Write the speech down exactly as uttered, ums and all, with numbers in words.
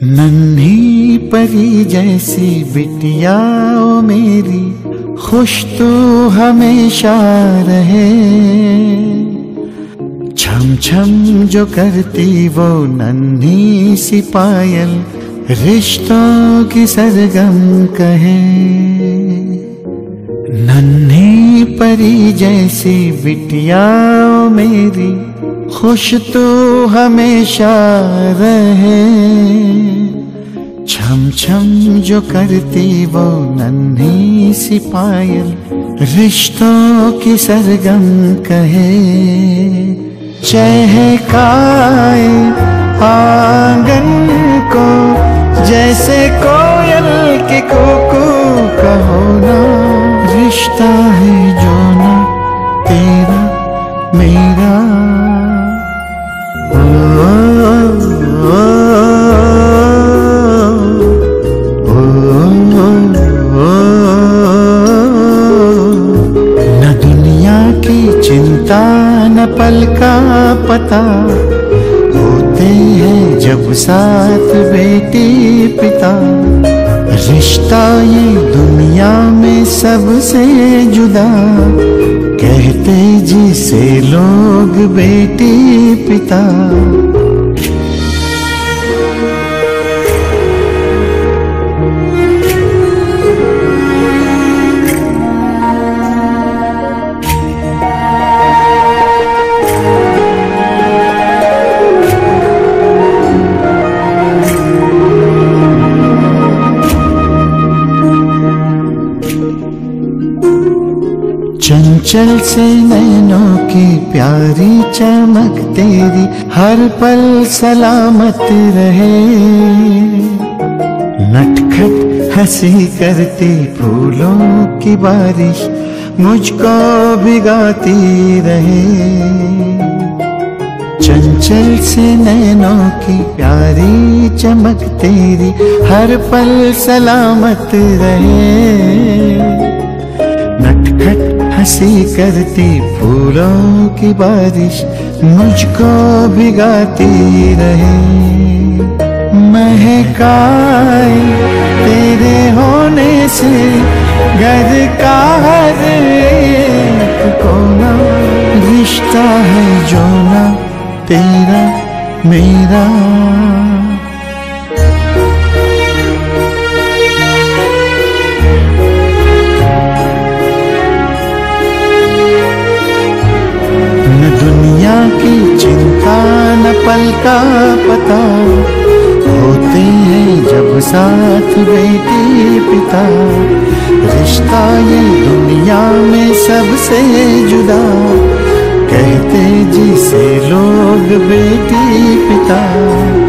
नन्ही परी जैसी बिटिया ओ मेरी, खुश तो हमेशा रहे। छम छम जो करती वो नन्ही सी पायल, रिश्तों की सरगम कहे। नन्ही परी जैसी बिटिया ओ मेरी, खुश तो हमेशा रहे। छम छम जो करती वो नन्ही सी पायल, रिश्तों की सरगम कहे। चहकाए आंगन को जैसे कोयल के कुकू का होना। रिश्ता है जो ना तेरा मेरा। न दुनिया की चिंता न पल का पता, होते हैं जब साथ बेटी पिता। रिश्ता ये दुनिया में सबसे जुदा, कहते जिसे लोग बेटी पिता। चंचल से नैनों की प्यारी चमक तेरी, हर पल सलामत रहे। नटखट हंसी करती फूलों की बारिश, मुझको भिगाती रहे। चंचल से नैनों की प्यारी चमक तेरी, हर पल सलामत रहे। नटखट हंसी करती फूलों की बारिश, मुझको भिगाती रहे। महकाए तेरे होने से घर का हर एक कोना। रिश्ता है जो ना तेरा मेरा। दुनिया की चिंता न पल का पता, होते हैं जब साथ बेटी पिता। रिश्ता ये दुनिया में सबसे जुदा, कहते जिसे लोग बेटी पिता।